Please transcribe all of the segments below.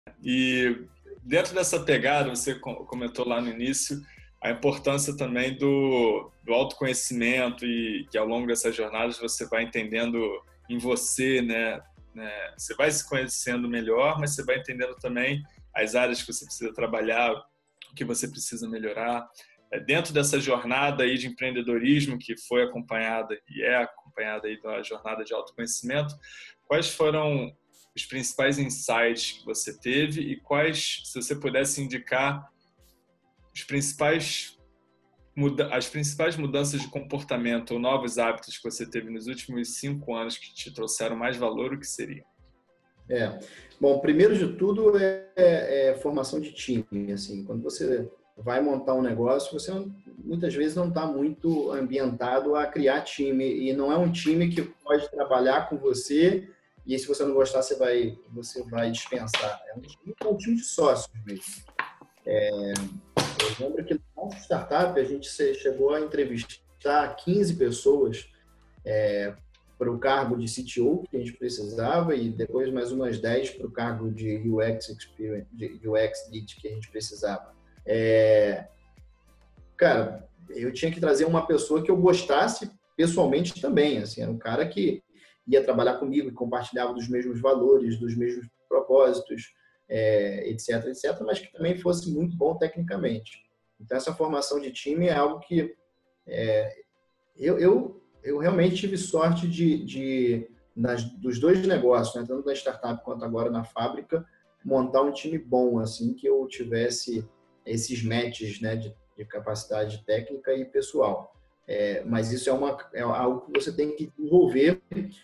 E dentro dessa pegada, você comentou lá no início a importância também do autoconhecimento e que ao longo dessas jornadas você vai entendendo em você, né? Você vai se conhecendo melhor, mas você vai entendendo também as áreas que você precisa trabalhar, o que você precisa melhorar. Dentro dessa jornada aí de empreendedorismo que foi acompanhada e é acompanhada aí da jornada de autoconhecimento, quais foram os principais insights que você teve e quais, se você pudesse indicar, as principais mudanças de comportamento ou novos hábitos que você teve nos últimos 5 anos que te trouxeram mais valor, o que seria? É. Bom, primeiro de tudo é formação de time. Assim, quando você vai montar um negócio, você muitas vezes não está muito ambientado a criar time e não é um time que pode trabalhar com você e se você não gostar, você vai dispensar. É um time de sócios mesmo. Eu lembro que na nossa startup a gente chegou a entrevistar 15 pessoas para o cargo de CTO que a gente precisava e depois mais umas 10 para o cargo de UX Experience, de UX Lead que a gente precisava. Cara, eu tinha que trazer uma pessoa que eu gostasse pessoalmente também. Assim, era um cara que ia trabalhar comigo e compartilhava dos mesmos valores, dos mesmos propósitos, etc, etc, mas que também fosse muito bom tecnicamente. Então, essa formação de time é algo que eu realmente tive sorte dos dois negócios, né, tanto na startup quanto agora na fábrica, montar um time bom, assim, que eu tivesse esses matches, né, de capacidade técnica e pessoal. Mas isso é algo que você tem que desenvolver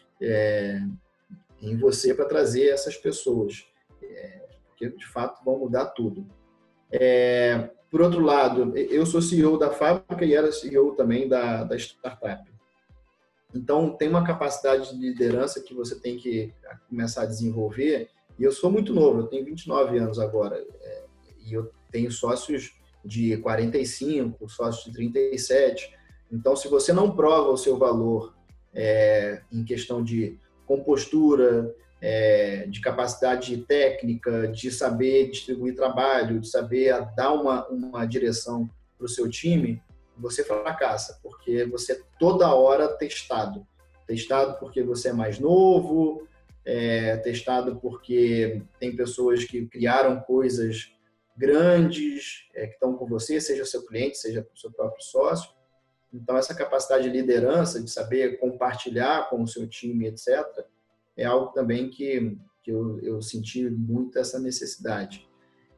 em você para trazer essas pessoas, porque de fato vão mudar tudo. Por outro lado, eu sou CEO da fábrica e era CEO também da startup. Então, tem uma capacidade de liderança que você tem que começar a desenvolver. E eu sou muito novo, eu tenho 29 anos agora. E eu tenho sócios de 45, sócios de 37. Então, se você não prova o seu valor em questão de compostura, de capacidade técnica, de saber distribuir trabalho, de saber dar uma direção para o seu time, você fracassa, porque você é toda hora testado. Testado porque você é mais novo, testado porque tem pessoas que criaram coisas grandes, que estão com você, seja seu cliente, seja o seu próprio sócio. Então, essa capacidade de liderança, de saber compartilhar com o seu time, etc., é algo também que eu senti muito essa necessidade.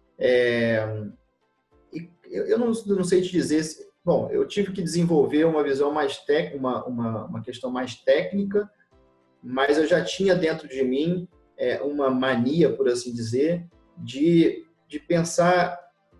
Eu não sei te dizer... Bom, eu tive que desenvolver uma visão mais técnica, uma questão mais técnica, mas eu já tinha dentro de mim uma mania, por assim dizer, de pensar...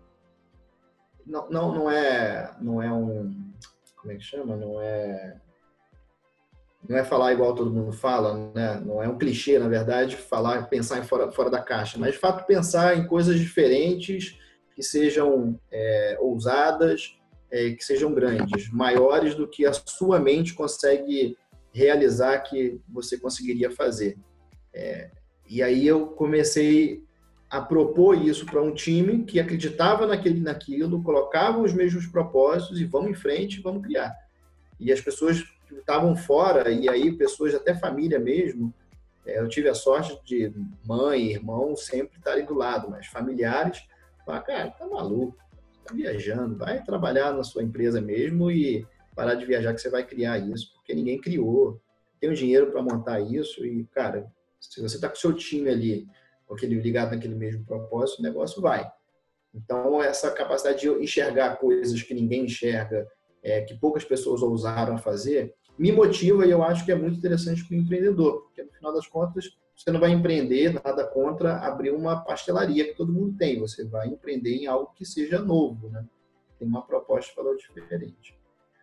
Não é um... Como é que chama? Não é falar igual todo mundo fala, né? Não é um clichê, na verdade, pensar fora da caixa, mas de fato pensar em coisas diferentes, que sejam ousadas, que sejam grandes, maiores do que a sua mente consegue realizar que você conseguiria fazer. E aí eu comecei a propor isso para um time que acreditava naquilo, colocava os mesmos propósitos e vamos em frente, vamos criar. E as pessoas que estavam fora, e aí pessoas até família mesmo, eu tive a sorte de mãe e irmão sempre estarem do lado, mas familiares, falaram, cara, tá maluco, tá viajando, vai trabalhar na sua empresa mesmo e parar de viajar que você vai criar isso, porque ninguém criou, tem o dinheiro para montar isso e, cara, se você está com o seu time ali, ligado naquele mesmo propósito, o negócio vai. Então, essa capacidade de enxergar coisas que ninguém enxerga, que poucas pessoas ousaram a fazer, me motiva e eu acho que é muito interessante para o empreendedor, porque no final das contas, você não vai empreender, nada contra abrir uma pastelaria que todo mundo tem, você vai empreender em algo que seja novo, né? Tem uma proposta de valor diferente.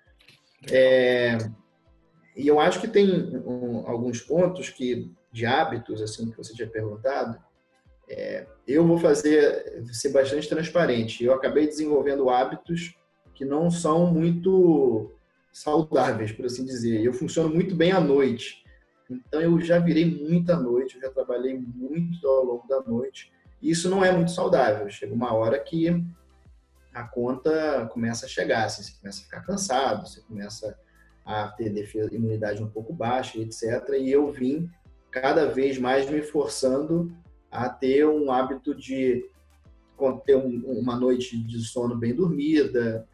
E eu acho que tem alguns pontos de hábitos, assim, que você tinha perguntado, eu vou ser bastante transparente. Eu acabei desenvolvendo hábitos que não são muito saudáveis, por assim dizer. Eu funciono muito bem à noite. Então, eu já virei muito à noite, eu já trabalhei muito ao longo da noite. Isso não é muito saudável. Chega uma hora que a conta começa a chegar, assim, você começa a ficar cansado, você começa a ter defesa, imunidade um pouco baixa, etc. E eu vim cada vez mais me forçando a ter um hábito de ter uma noite de sono bem dormida,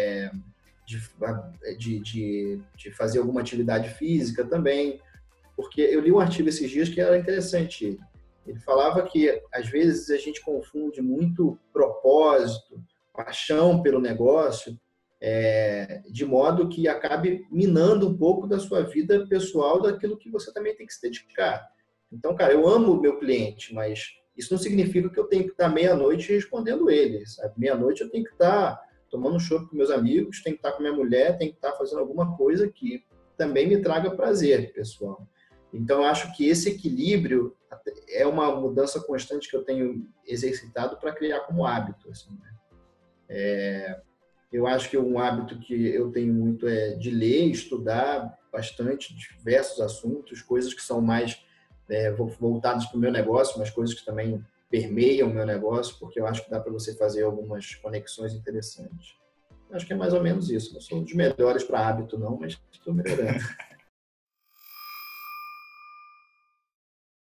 de fazer alguma atividade física também, porque eu li um artigo esses dias que era interessante. Ele falava que, às vezes, a gente confunde muito propósito, paixão pelo negócio, de modo que acabe minando um pouco da sua vida pessoal, daquilo que você também tem que se dedicar. Então, cara, eu amo o meu cliente, mas isso não significa que eu tenho que estar meia-noite respondendo ele, sabe? Meia-noite eu tenho que estar tomando um chopp com meus amigos, tenho que estar com minha mulher, tenho que estar fazendo alguma coisa que também me traga prazer, pessoal. Então, eu acho que esse equilíbrio é uma mudança constante que eu tenho exercitado para criar como hábito. Assim, né? Eu acho que um hábito que eu tenho muito é de ler, estudar bastante diversos assuntos, coisas que são mais voltadas para o meu negócio, mas coisas que também permeiam o meu negócio, porque eu acho que dá para você fazer algumas conexões interessantes. Acho que é mais ou menos isso. Não sou um dos melhores para hábito, não, mas estou melhorando.